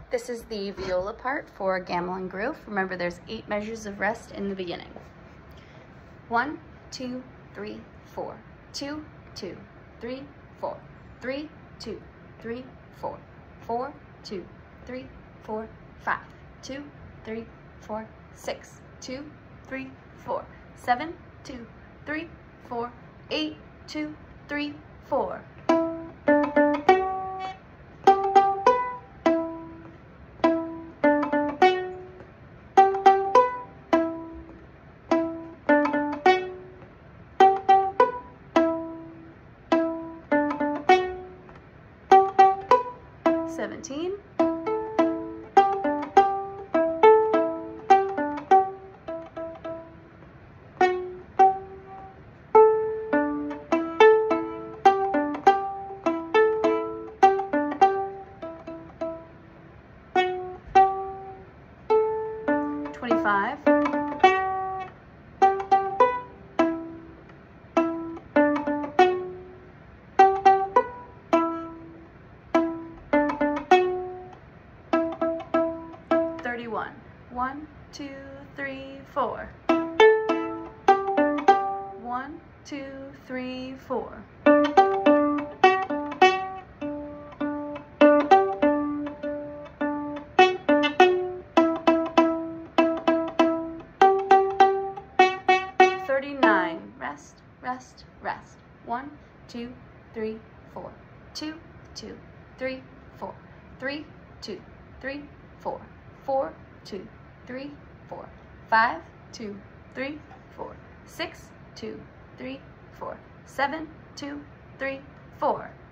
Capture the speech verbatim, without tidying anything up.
This is the viola part for Gamelan Groove. Remember, there's eight measures of rest in the beginning. One, two, three, four. Two, two, three, four. Three, two, three, four. Four, two, three, four, five. Two, three, four, six. Two, three, four. Seven, two, three, four. Eight, two, three, four. Seventeen. Twenty-five. Thirty-one. One, two, three, four. One, two, three, four. Thirty-nine. Rest, rest, rest. One, two, three, four. Two, two, three, four. Three, two, three, four. Four, two, three, four. Five, two, three, four. Six, two, three, four. Seven, two, three, four.